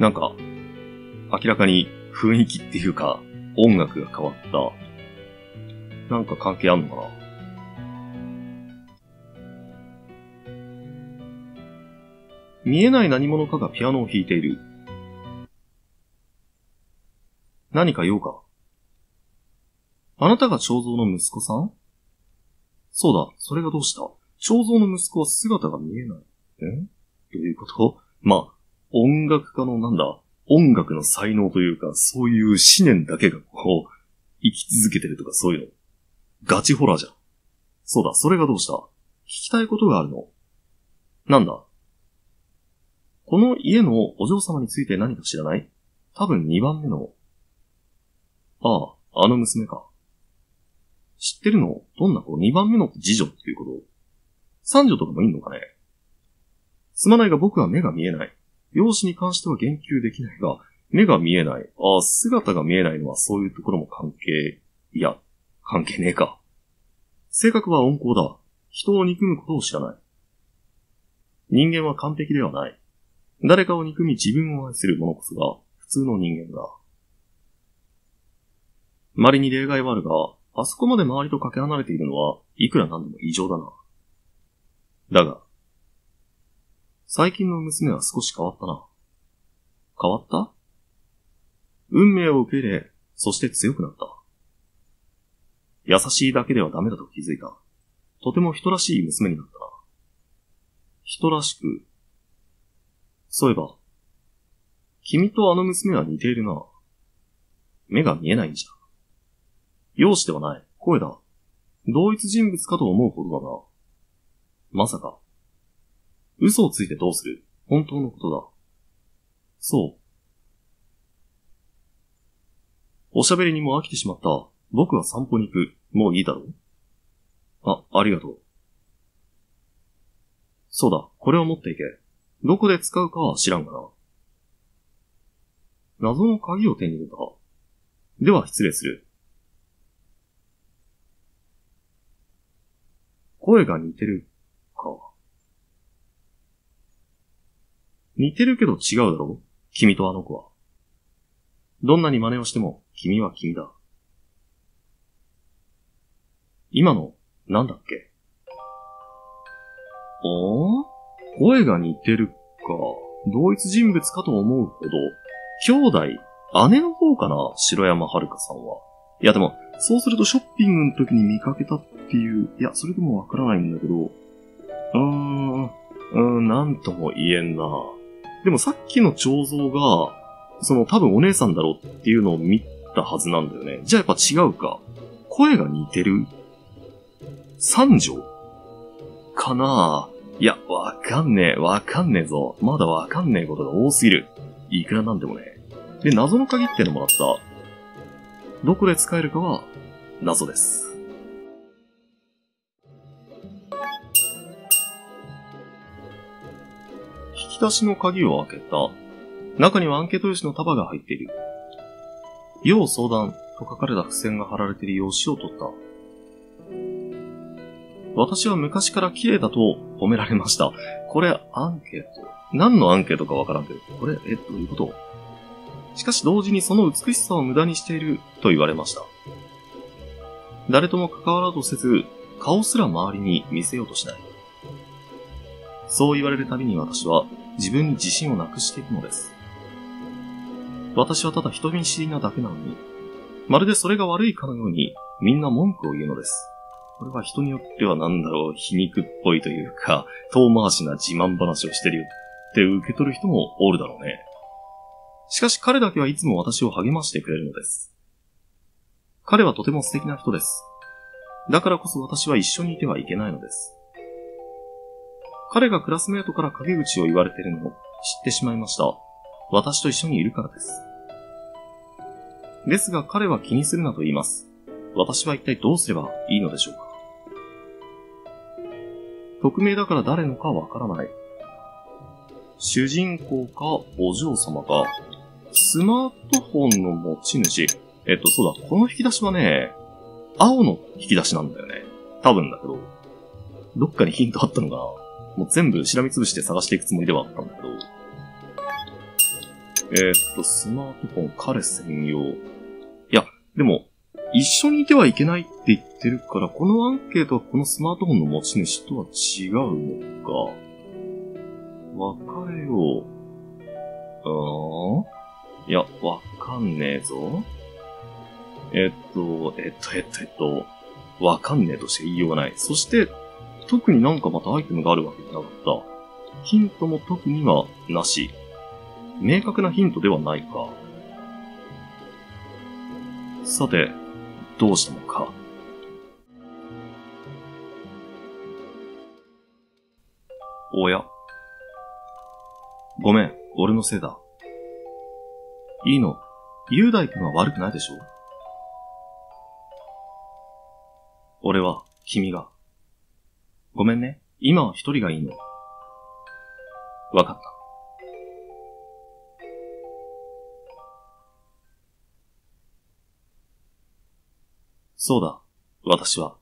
なんか、明らかに雰囲気っていうか、音楽が変わった。なんか関係あんのかな？見えない何者かがピアノを弾いている。何か用か？あなたが彫像の息子さん？そうだ、それがどうした？彫像の息子は姿が見えない。どういうこと？まあ、音楽家の音楽の才能というか、そういう思念だけがこう、生き続けてるとかそういうの。ガチホラーじゃん。そうだ、それがどうした？聞きたいことがあるの。なんだ？この家のお嬢様について何か知らない？多分2番目の。ああ、あの娘か。知ってるの？どんな子？2番目の次女っていうこと？三女とかもいんのかね？すまないが僕は目が見えない。容姿に関しては言及できないが、目が見えない。ああ、姿が見えないのはそういうところも関係ねえか。性格は温厚だ。人を憎むことを知らない。人間は完璧ではない。誰かを憎み自分を愛する者こそが普通の人間だ。稀に例外はあるが、あそこまで周りとかけ離れているのはいくらなんでも異常だな。だが、最近の娘は少し変わったな。変わった？運命を受け入れ、そして強くなった。優しいだけではダメだと気づいた。とても人らしい娘になったな。人らしく。そういえば、君とあの娘は似ているな。目が見えないんじゃ。容姿ではない。声だ。同一人物かと思うほどだな。まさか。嘘をついてどうする？本当のことだ。そう。おしゃべりにも飽きてしまった。僕は散歩に行く。もういいだろう？ありがとう。そうだ、これを持っていけ。どこで使うかは知らんがな。謎の鍵を手に入れた。では失礼する。声が似てるか。似てるけど違うだろう？君とあの子は。どんなに真似をしても君は君だ。今の、なんだっけ？声が似てるか。同一人物かと思うほど。兄弟、姉の方かな？城山遥さんは。いやでも、そうするとショッピングの時に見かけたっていう、いや、それでもわからないんだけど、なんとも言えんな。でもさっきの彫像が、多分お姉さんだろうっていうのを見たはずなんだよね。じゃあやっぱ違うか。声が似てる？三女？かなぁ。いや、わかんねえぞ。まだわかんねえことが多すぎる。いくらなんでもね。で、謎の鍵ってのもらった。どこで使えるかは、謎です。引き出しの鍵を開けた。中にはアンケート用紙の束が入っている。要相談と書かれた付箋が貼られている用紙を取った。私は昔から綺麗だと褒められました。これ、アンケート。何のアンケートかわからんけど、これ、どういうこと？しかし同時にその美しさを無駄にしていると言われました。誰とも関わろうとせず、顔すら周りに見せようとしない。そう言われるたびに私は自分に自信をなくしていくのです。私はただ人見知りなだけなのに、まるでそれが悪いかのようにみんな文句を言うのです。これは人によっては皮肉っぽいというか、遠回しな自慢話をしてるよって受け取る人もおるだろうね。しかし彼だけはいつも私を励ましてくれるのです。彼はとても素敵な人です。だからこそ私は一緒にいてはいけないのです。彼がクラスメートから陰口を言われているのを知ってしまいました。私と一緒にいるからです。ですが彼は気にするなと言います。私は一体どうすればいいのでしょうか。匿名だから誰のかわからない。主人公かお嬢様か、スマートフォンの持ち主。そうだ、この引き出しはね、青の引き出しなんだよね。多分だけど。どっかにヒントあったのかな？もう全部しらみつぶして探していくつもりではあったんだけど。 スマートフォン彼専用。いや、でも、一緒にいてはいけないって言ってるから、このアンケートはこのスマートフォンの持ち主とは違うのか。別れよう。いや、わかんねえぞ。わかんねえとして言いようがない。そして、特になんかまたアイテムがあるわけじゃなかった。ヒントも特にはなし。明確なヒントではないか。さて、どうしたのか。おや。ごめん、俺のせいだ。いいの、雄大君は悪くないでしょ？俺は、君が。ごめんね、今は一人がいいの。わかった。そうだ、私は。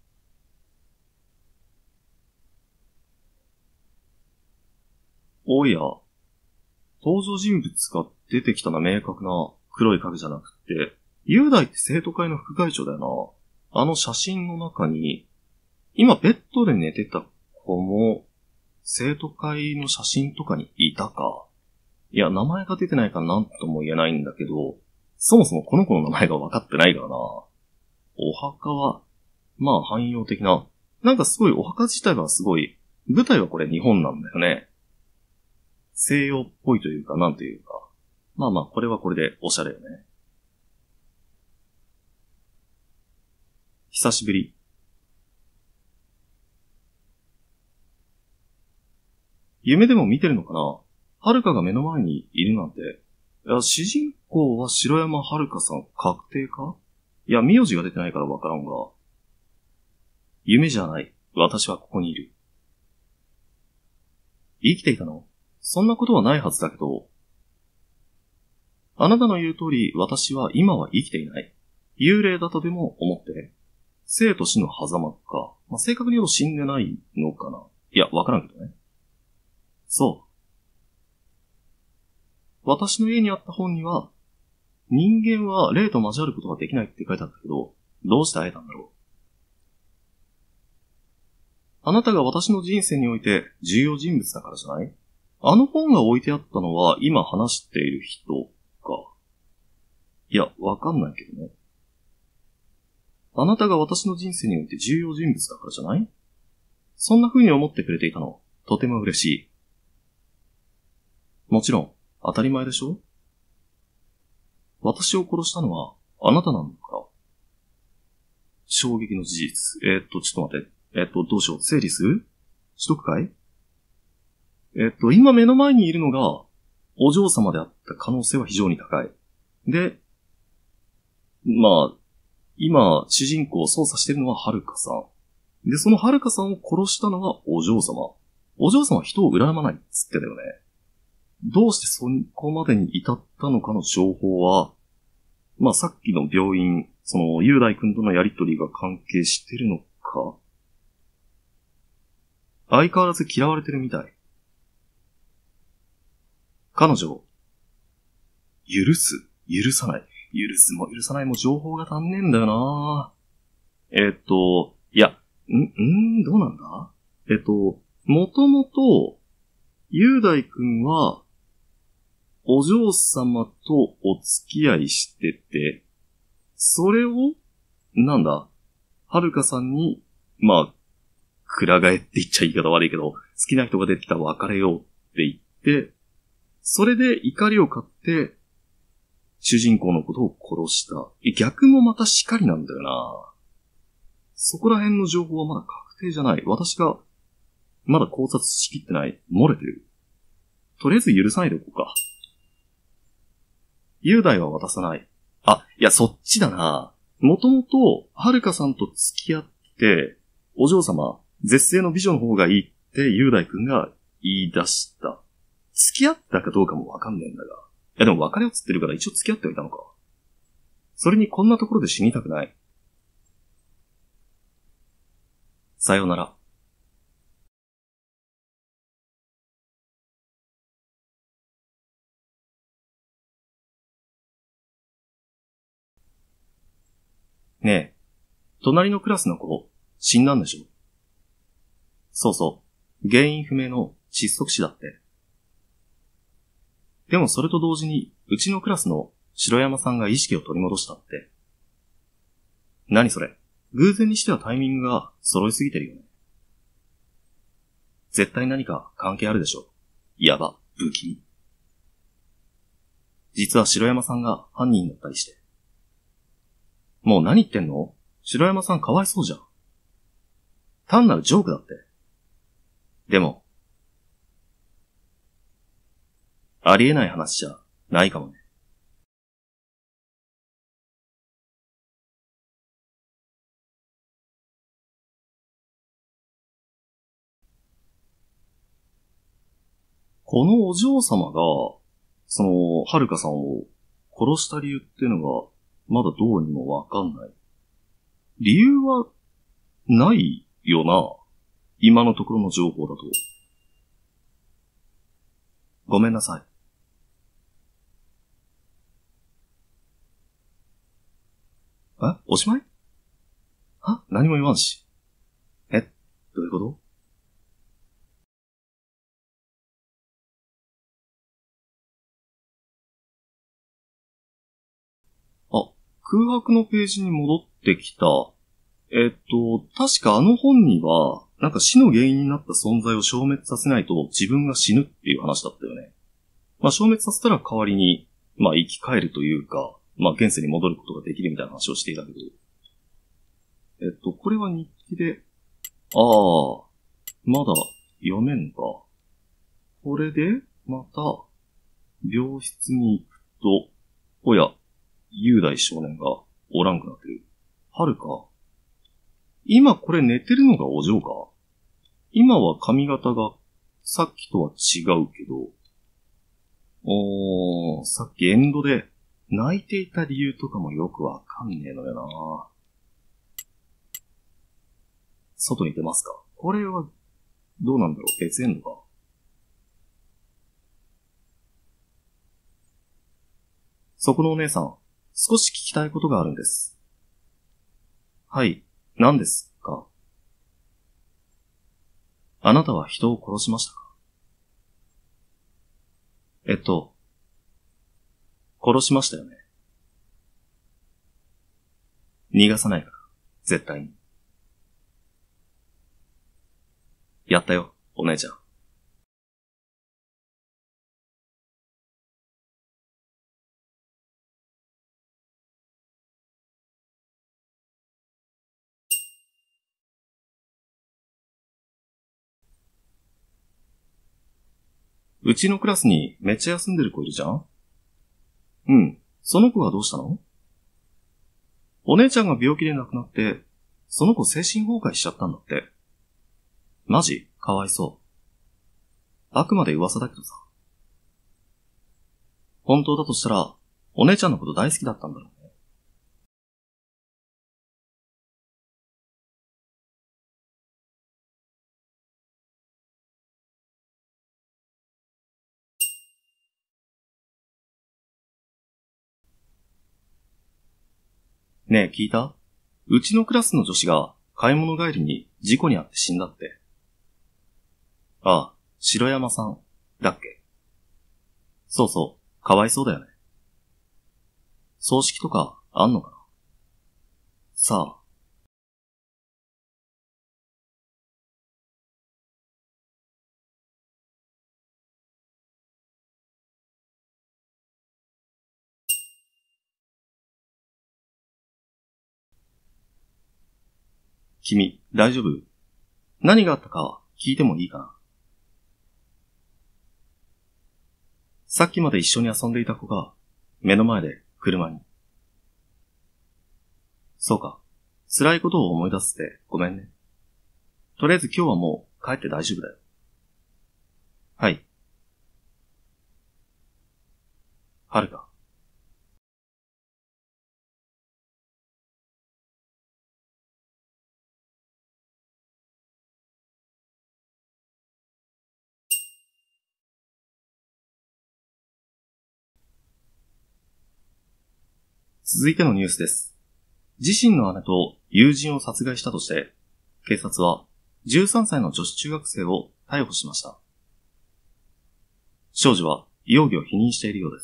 おや、登場人物が出てきたな、明確な黒い影じゃなくて、雄大って生徒会の副会長だよな。あの写真の中に、今ベッドで寝てた子も、生徒会の写真とかにいたか。いや、名前が出てないから何とも言えないんだけど、そもそもこの子の名前が分かってないからな。お墓は、まあ汎用的な。なんかすごいお墓自体はすごい、舞台はこれ日本なんだよね。西洋っぽいというか、なんというか。まあまあ、これはこれでおしゃれよね。久しぶり。夢でも見てるのかな？遥が目の前にいるなんて。いや、主人公は白山遥さん確定か？いや、名字が出てないからわからんが。夢じゃない。私はここにいる。生きていたの？そんなことはないはずだけど。あなたの言う通り、私は今は生きていない。幽霊だとでも思って。生と死の狭間か。まあ、正確に言うと死んでないのかな。いや、わからんけどね。そう。私の家にあった本には、人間は霊と交わることができないって書いてあったけど、どうして会えたんだろう。あなたが私の人生において重要人物だからじゃない？あの本が置いてあったのは今話している人か。いや、わかんないけどね。あなたが私の人生において重要人物だからじゃない？そんな風に思ってくれていたの、とても嬉しい。もちろん、当たり前でしょ？私を殺したのはあなたなんだから。衝撃の事実。ちょっと待って。どうしよう。整理する？しとくかい？今目の前にいるのが、お嬢様であった可能性は非常に高い。で、まあ、今、主人公を操作しているのははるかさん。で、そのはるかさんを殺したのがお嬢様。お嬢様は人を恨まないっつってたよね。どうしてそこまでに至ったのかの情報は、まあさっきの病院、その雄大君とのやりとりが関係してるのか？相変わらず嫌われてるみたい。彼女を、許す？許さない？許すも許さないも情報が足んねえんだよな。いや、どうなんだ？もともと、雄大くんは、お嬢様とお付き合いしてて、それを、なんだ、はるかさんに、まあ、くら替えって言っちゃ言い方悪いけど、好きな人が出てきたら別れようって言って、それで怒りを買って、主人公のことを殺した。逆もまたしかりなんだよな。そこら辺の情報はまだ確定じゃない。私が、まだ考察しきってない。漏れてる。とりあえず許さないでおこうか。雄大は渡さない。あ、いや、そっちだな。もともと、はるかさんと付き合って、お嬢様、絶世の美女の方がいいって雄大くんが言い出した。付き合ったかどうかもわかんねえんだが。いやでも別れをつってるから一応付き合ってはいたのか。それにこんなところで死にたくない。さようなら。 ねえ、隣のクラスの子、死んだんでしょ？そうそう、原因不明の窒息死だって。でもそれと同時に、うちのクラスの白山さんが意識を取り戻したって。何それ？偶然にしてはタイミングが揃いすぎてるよね。絶対何か関係あるでしょ。やば、不気味。実は白山さんが犯人だったりして。もう何言ってんの？白山さんかわいそうじゃん。単なるジョークだって。でも、ありえない話じゃないかもね。このお嬢様が、はるかさんを殺した理由っていうのが、まだどうにもわかんない。理由は、ないよな。今のところの情報だと。ごめんなさい。おしまい？何も言わんし。どういうこと？空白のページに戻ってきた。確かあの本には、なんか死の原因になった存在を消滅させないと自分が死ぬっていう話だったよね。消滅させたら代わりに、生き返るというか、現世に戻ることができるみたいな話をしていたけど。これは日記で、まだ読めんか。これで、また、病室に行くと、おや、雄大少年がおらんくなってる。春か。今これ寝てるのがお嬢か。今は髪型がさっきとは違うけど、さっきエンドで泣いていた理由とかもよくわかんねえのよな。外に出ますか？これはどうなんだろう？別エンドか。そこのお姉さん、少し聞きたいことがあるんです。はい、何ですか？あなたは人を殺しましたか？殺しましたよね。逃がさないから、絶対に。やったよ、お姉ちゃん。うちのクラスにめっちゃ休んでる子いるじゃん？うん。その子はどうしたの？お姉ちゃんが病気で亡くなって、その子精神崩壊しちゃったんだって。マジ？かわいそう。あくまで噂だけどさ。本当だとしたら、お姉ちゃんのこと大好きだったんだろうね。ねえ、聞いた？うちのクラスの女子が買い物帰りに事故に遭って死んだって。白山さん、だっけ？そうそう、かわいそうだよね。葬式とかあんのかな？さあ、君、大丈夫？何があったか聞いてもいいかな？さっきまで一緒に遊んでいた子が、目の前で車に。そうか。辛いことを思い出すってごめんね。とりあえず今日はもう帰って大丈夫だよ。はい。はるか。続いてのニュースです。 自身の姉と友人を殺害したとして、警察は13歳の女子中学生を逮捕しました。少女は容疑を否認しているようです。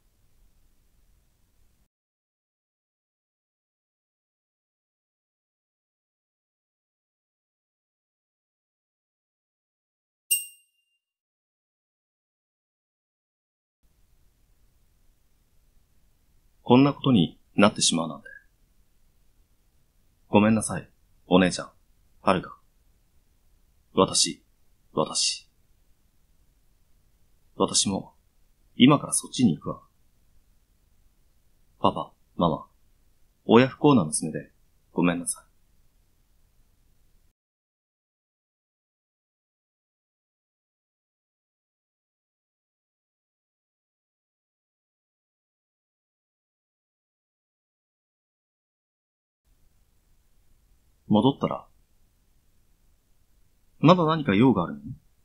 こんなことになってしまうなんて。ごめんなさい、お姉ちゃん、はるか。私も、今からそっちに行くわ。パパ、ママ、親不幸な娘で、ごめんなさい。戻ったら、まだ何か用があるの？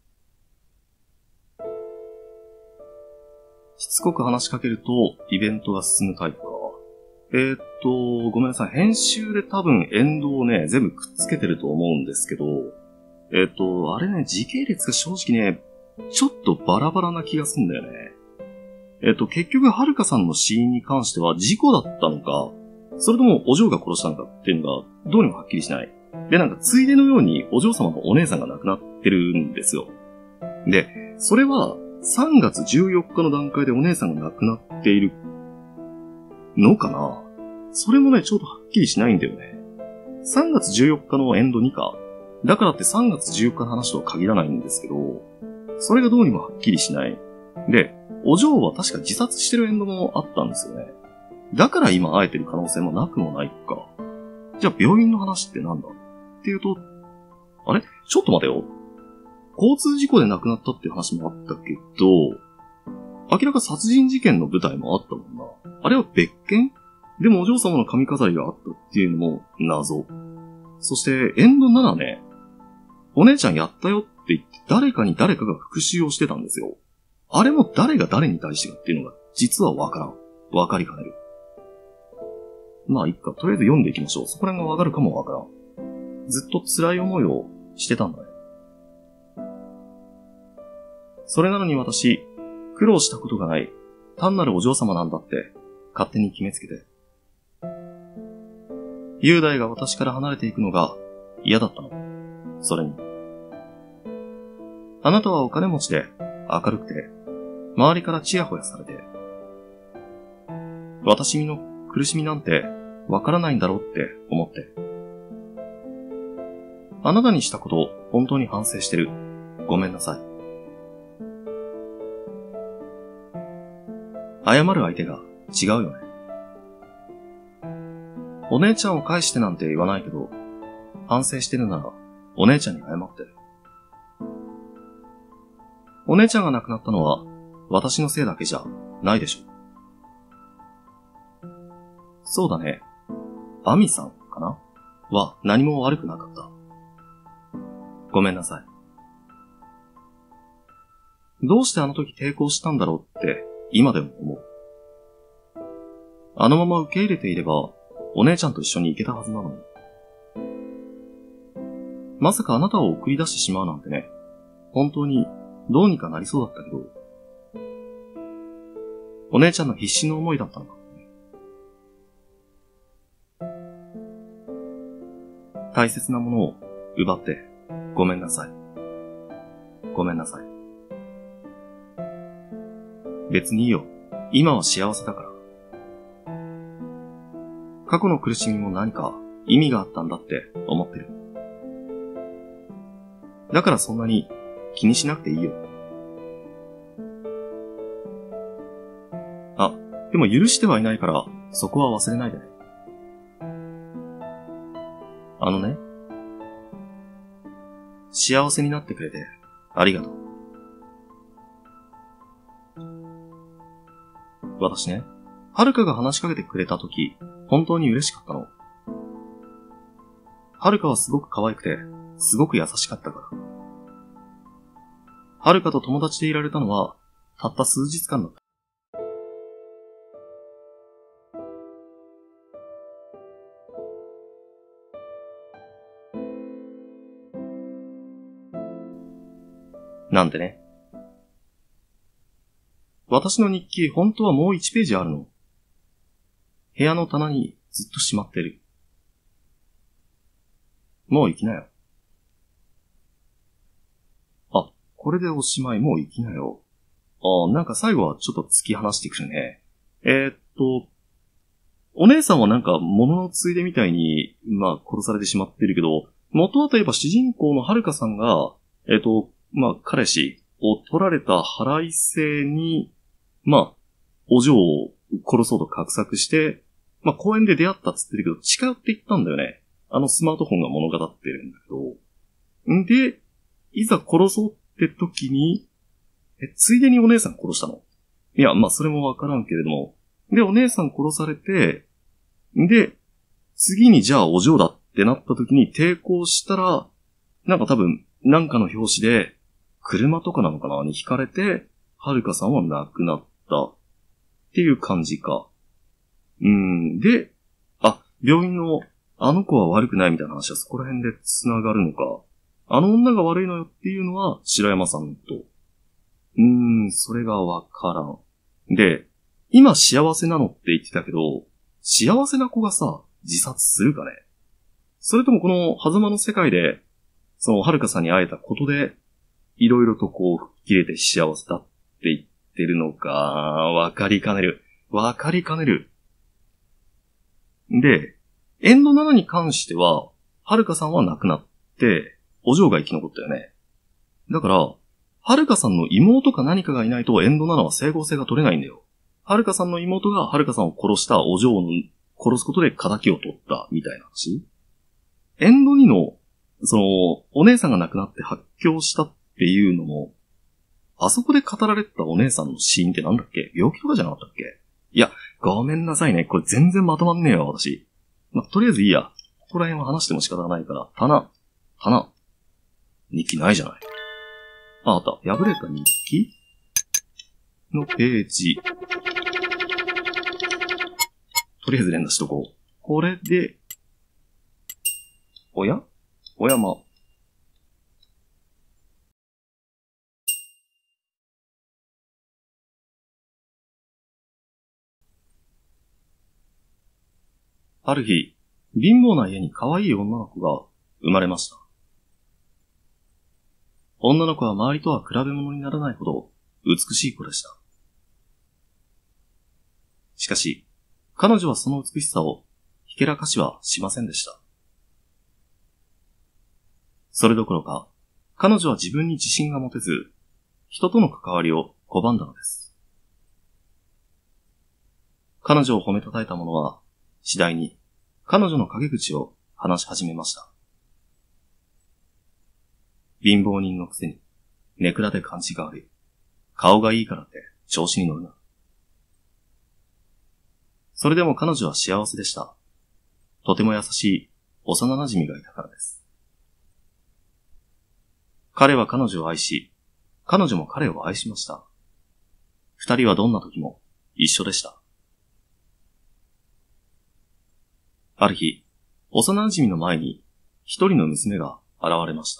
しつこく話しかけると、イベントが進むタイプか。ごめんなさい。編集で多分エンドをね、全部くっつけてると思うんですけど、あれね、時系列が正直ね、ちょっとバラバラな気がすんだよね。結局、はるかさんの死因に関しては事故だったのか、それともお嬢が殺したのかっていうのがどうにもはっきりしない。で、なんかついでのようにお嬢様のお姉さんが亡くなってるんですよ。で、それは3月14日の段階でお姉さんが亡くなっているのかな？それもね、ちょっとはっきりしないんだよね。3月14日のエンド2か。だからって3月14日の話とは限らないんですけど、それがどうにもはっきりしない。で、お嬢は確か自殺してるエンドもあったんですよね。だから今会えてる可能性もなくもないか。じゃあ病院の話ってなんだっていうと、あれ？ちょっと待てよ。交通事故で亡くなったっていう話もあったけど、明らか殺人事件の舞台もあったもんな。あれは別件？でもお嬢様の髪飾りがあったっていうのも謎。そしてエンド7ね。お姉ちゃんやったよって言って誰かに誰かが復讐をしてたんですよ。あれも誰が誰に対してかっていうのが実はわからん。わかりかねる。まあいっか、とりあえず読んでいきましょう。そこら辺がわかるかもわからん。ずっと辛い思いをしてたんだね。それなのに私、苦労したことがない、単なるお嬢様なんだって、勝手に決めつけて。雄大が私から離れていくのが嫌だったの。それに。あなたはお金持ちで、明るくて、周りからチヤホヤされて、私の苦しみなんてわからないんだろうって思って。あなたにしたこと本当に反省してる。ごめんなさい。謝る相手が違うよね。お姉ちゃんを返してなんて言わないけど、反省してるならお姉ちゃんに謝って。お姉ちゃんが亡くなったのは私のせいだけじゃないでしょ。そうだね。アミさんかなは何も悪くなかった。ごめんなさい。どうしてあの時抵抗したんだろうって今でも思う。あのまま受け入れていればお姉ちゃんと一緒に行けたはずなのに。まさかあなたを送り出してしまうなんてね、本当にどうにかなりそうだったけど、お姉ちゃんの必死の思いだったのか。大切なものを奪ってごめんなさい。ごめんなさい。別にいいよ。今は幸せだから。過去の苦しみも何か意味があったんだって思ってる。だからそんなに気にしなくていいよ。あ、でも許してはいないからそこは忘れないでね。あのね、幸せになってくれてありがとう。私ね、はるかが話しかけてくれたとき、本当に嬉しかったの。はるかはすごく可愛くて、すごく優しかったから。はるかと友達でいられたのは、たった数日間だった。 なんてね。私の日記、本当はもう1ページあるの。部屋の棚にずっとしまってる。もう行きなよ。あ、これでおしまい、もう行きなよ。なんか最後はちょっと突き放してくるね。お姉さんはなんか物のついでみたいに、殺されてしまってるけど、元はといえば主人公のはるかさんが、彼氏を取られた腹いせに、お嬢を殺そうと画策して、公園で出会ったっつってるけど、近寄っていったんだよね。スマートフォンが物語ってるんだけど。んで、いざ殺そうって時に、ついでにお姉さん殺したの？いや、それもわからんけれども。で、お姉さん殺されて、で、次にじゃあお嬢だってなった時に抵抗したら、なんか多分、なんかの拍子で、車とかなのかなに惹かれて、はるかさんは亡くなったっていう感じか。で、病院のあの子は悪くないみたいな話はそこら辺で繋がるのか。あの女が悪いのよっていうのは白山さんと。それがわからん。で、今幸せなのって言ってたけど、幸せな子がさ、自殺するかね？それともこの狭間の世界で、そのはるかさんに会えたことで、いろいろとこう吹っ切れて幸せだって言ってるのか、わかりかねる。で、エンド7に関しては、はるかさんは亡くなって、お嬢が生き残ったよね。だから、はるかさんの妹か何かがいないとエンド7は整合性が取れないんだよ。はるかさんの妹がはるかさんを殺したお嬢を殺すことで仇を取ったみたいな話。エンド2の、お姉さんが亡くなって発狂したっていうのも、あそこで語られてたお姉さんの死因ってなんだっけ？病気とかじゃなかったっけ？いや、ごめんなさいね。これ全然まとまんねえよ、私。とりあえずいいや。ここら辺は話しても仕方がないから、棚。日記ないじゃない。あった。破れた日記のページ。とりあえず連打しとこう。これで、おやある日、貧乏な家に可愛い女の子が生まれました。女の子は周りとは比べ物にならないほど美しい子でした。しかし、彼女はその美しさをひけらかしはしませんでした。それどころか、彼女は自分に自信が持てず、人との関わりを拒んだのです。彼女を褒めたたえた者は、次第に彼女の陰口を話し始めました。貧乏人のくせに、ネクラで感じが悪い。顔がいいからって調子に乗るな。それでも彼女は幸せでした。とても優しい幼馴染がいたからです。彼は彼女を愛し、彼女も彼を愛しました。二人はどんな時も一緒でした。ある日、幼馴染の前に一人の娘が現れました。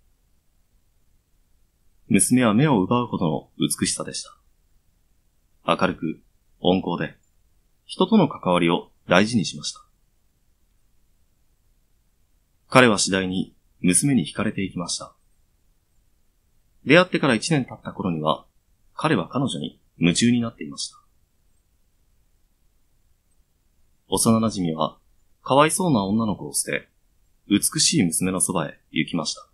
娘は目を奪うほどの美しさでした。明るく、温厚で、人との関わりを大事にしました。彼は次第に娘に惹かれていきました。出会ってから1年経った頃には、彼は彼女に夢中になっていました。幼馴染は、かわいそうな女の子を捨て、美しい娘のそばへ行きました。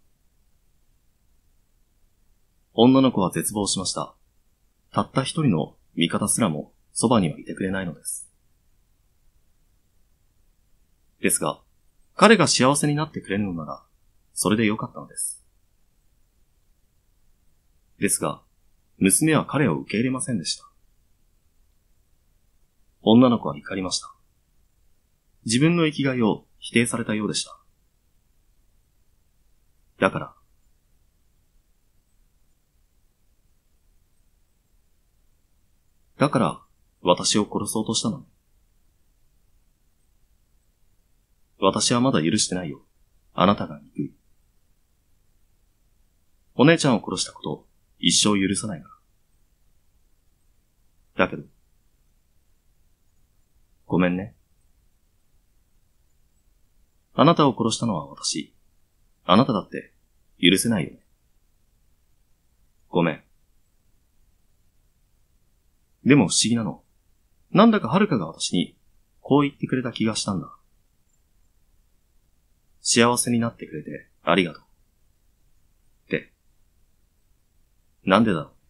女の子は絶望しました。たった一人の味方すらもそばにはいてくれないのです。ですが、彼が幸せになってくれるのなら、それでよかったのです。ですが、娘は彼を受け入れませんでした。女の子は怒りました。自分の生きがいを否定されたようでした。だから私を殺そうとしたのね。私はまだ許してないよ。あなたが憎い。 お姉ちゃんを殺したこと、一生許さないから。だけど、ごめんね。あなたを殺したのは私。あなただって許せないよね。ごめん。でも不思議なの。なんだか遥が私にこう言ってくれた気がしたんだ。幸せになってくれてありがとう。って。なんでだろう。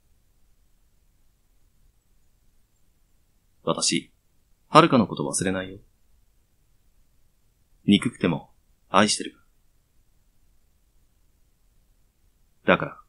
私、遥のこと忘れないよ。憎くても愛してるから。だから、